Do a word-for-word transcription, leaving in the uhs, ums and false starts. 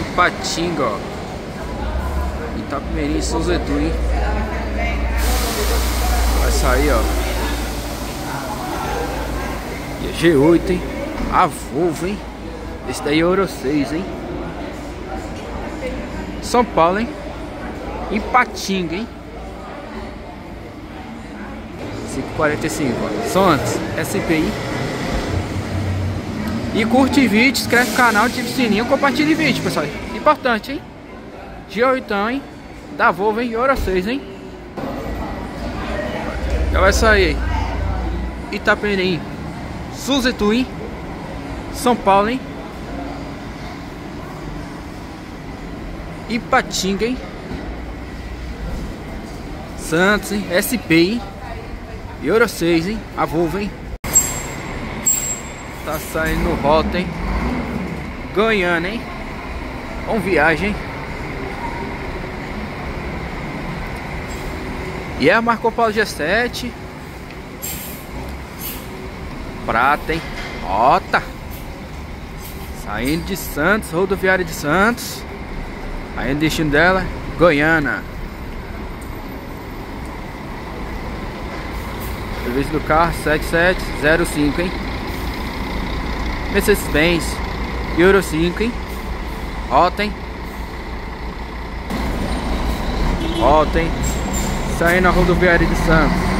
Ipatinga, ó. Itapemirim, São José do Rio. Vai sair, ó. E é G oito, hein? A Volvo, hein? Esse daí é Euro seis, hein? São Paulo, hein? Ipatinga, hein? cinco quarenta e cinco, ó. Santos, S P I. E curte vídeo, inscreve no canal, ativa o sininho, compartilha o vídeo, pessoal. Importante, hein? G oito, hein? Da Volvo, hein? Euro seis, hein? Já vai sair Itapemirim, Suzetu, hein? São Paulo, hein? Ipatinga, hein? Santos, hein? S P, hein? Euro seis, hein? A Volvo, hein? Tá saindo rota, hein? Goiânia, hein? Vamos viagem, hein? E é a Marco Polo G sete. Prata, hein? Rota. Saindo de Santos, rodoviária de Santos. Aí o destino dela, Goiânia. Serviço do carro sete sete zero cinco, hein? Mercedes-Benz Euro cinco, hein? Rota, hein? Rota, hein? Saindo na rodoviária de Santos.